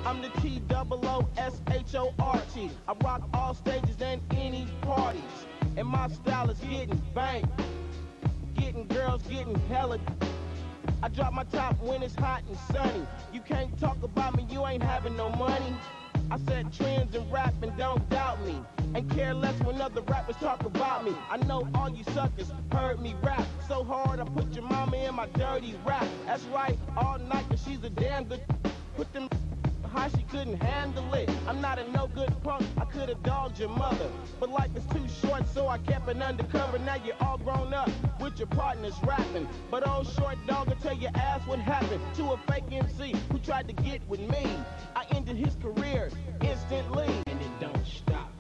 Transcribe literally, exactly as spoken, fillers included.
I'm the T O O S H O R T. I rock all stages and any parties. And my style is getting banged. Getting girls, getting hella. I drop my top when it's hot and sunny. You can't talk about me, you ain't having no money. I set trends in rap and don't doubt me. And care less when other rappers talk about me. I know all you suckers heard me rap so hard I put your mama in my dirty rap. That's right, all night, cause she's a damn good. Put them how she couldn't handle it. I'm not a no good punk, I could've dogged your mother. But life is too short, so I kept it undercover. Now you're all grown up with your partners rapping. But old short dog will tell your ass what happened to a fake M C who tried to get with me. I ended his career instantly. And it don't stop.